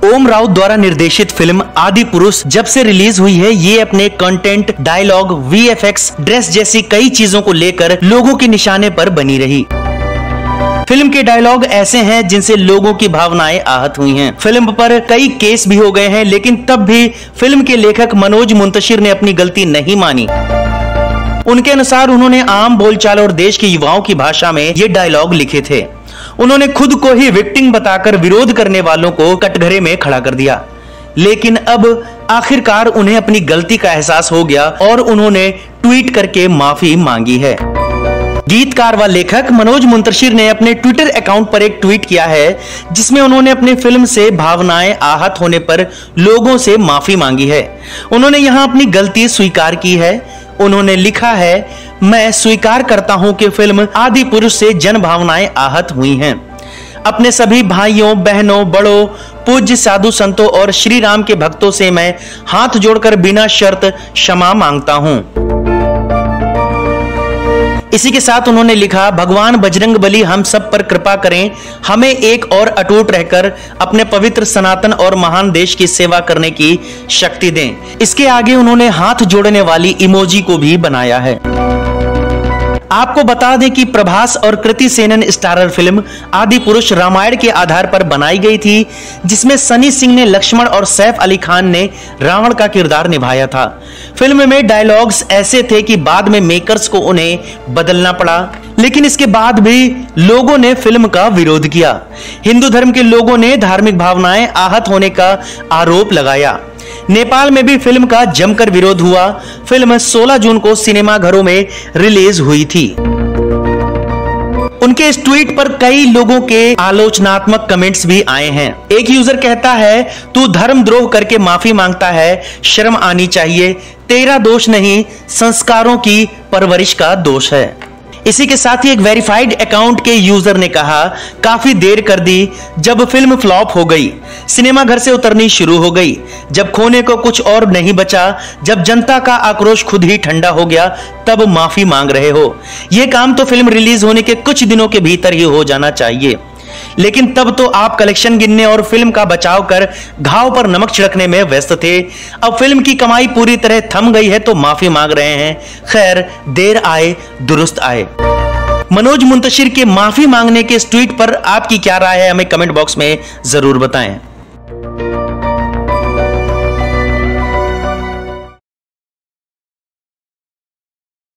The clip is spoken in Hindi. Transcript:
ओम राउत द्वारा निर्देशित फिल्म आदि पुरुष जब से रिलीज हुई है, ये अपने कंटेंट, डायलॉग, वीएफएक्स, ड्रेस जैसी कई चीजों को लेकर लोगों के निशाने पर बनी रही। फिल्म के डायलॉग ऐसे हैं जिनसे लोगों की भावनाएं आहत हुई हैं। फिल्म पर कई केस भी हो गए हैं, लेकिन तब भी फिल्म के लेखक मनोज मुंतशिर ने अपनी गलती नहीं मानी। उनके अनुसार उन्होंने आम बोलचाल और देश के युवाओं की भाषा में ये डायलॉग लिखे थे। उन्होंने खुद को ही विक्टिम बताकर विरोध करने वालों को कटघरे में खड़ा कर दिया। लेकिन अब आखिरकार उन्हें अपनी गलती का एहसास हो गया और उन्होंने ट्वीट करके माफी मांगी है। गीतकार व लेखक मनोज मुंतशिर ने अपने ट्विटर अकाउंट पर एक ट्वीट किया है, जिसमें उन्होंने अपनी फिल्म से भावनाएं आहत होने पर लोगों से माफी मांगी है। उन्होंने यहां अपनी गलती स्वीकार की है। उन्होंने लिखा है, मैं स्वीकार करता हूं कि फिल्म आदि पुरुष से जन भावनाएं आहत हुई हैं। अपने सभी भाइयों, बहनों, बड़ों, पूज्य साधु संतों और श्री राम के भक्तों से मैं हाथ जोड़कर बिना शर्त क्षमा मांगता हूं। इसी के साथ उन्होंने लिखा, भगवान बजरंगबली हम सब पर कृपा करें, हमें एक और अटूट रहकर अपने पवित्र, सनातन और महान देश की सेवा करने की शक्ति दें। इसके आगे उन्होंने हाथ जोड़ने वाली इमोजी को भी बनाया है। आपको बता दें कि प्रभास और कृति सेनन स्टारर फिल्म आदि पुरुष रामायण के आधार पर बनाई गई थी, जिसमें सनी सिंह ने लक्ष्मण और सैफ अली खान ने रावण का किरदार निभाया था। फिल्म में डायलॉग्स ऐसे थे कि बाद में मेकर्स को उन्हें बदलना पड़ा, लेकिन इसके बाद भी लोगों ने फिल्म का विरोध किया। हिंदू धर्म के लोगों ने धार्मिक भावनाएं आहत होने का आरोप लगाया। नेपाल में भी फिल्म का जमकर विरोध हुआ। फिल्म 16 जून को सिनेमाघरों में रिलीज हुई थी। उनके इस ट्वीट पर कई लोगों के आलोचनात्मक कमेंट्स भी आए हैं। एक यूजर कहता है, तू धर्मद्रोह करके माफी मांगता है, शर्म आनी चाहिए, तेरा दोष नहीं, संस्कारों की परवरिश का दोष है। इसी के साथ ही एक वेरीफाइड अकाउंट के यूजर ने कहा, काफी देर कर दी, जब फिल्म फ्लॉप हो गई, सिनेमा घर से उतरनी शुरू हो गई, जब खोने को कुछ और नहीं बचा, जब जनता का आक्रोश खुद ही ठंडा हो गया, तब माफी मांग रहे हो। यह काम तो फिल्म रिलीज होने के कुछ दिनों के भीतर ही हो जाना चाहिए, लेकिन तब तो आप कलेक्शन गिनने और फिल्म का बचाव कर घाव पर नमक छिड़कने में व्यस्त थे। अब फिल्म की कमाई पूरी तरह थम गई है तो माफी मांग रहे हैं। खैर, देर आए दुरुस्त आए। मनोज मुंतशिर के माफी मांगने के इस ट्वीट पर आपकी क्या राय है, हमें कमेंट बॉक्स में जरूर बताएं।